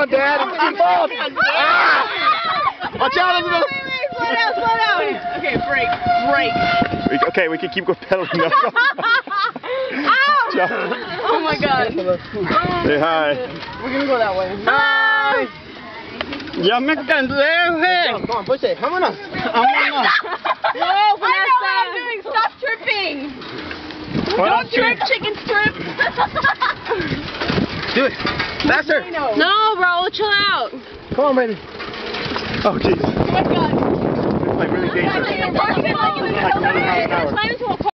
on, Dad. Keep up. Ah! Watch out. Wait, slow down. Okay, break. Okay, we can keep going pedaling. No. Ow! Oh my God. Say hi. We're gonna go that way. Hi. Ya me cansé, güey. Come on, push it. Vámonos. Vámonos. No, Vanessa. I know what I'm doing. Stop tripping. Don't trip, chicken strip. Do it. Faster. No, bro, chill out. Come on, Brandon. Oh, jeez. Oh my God. It's like really dangerous. Like,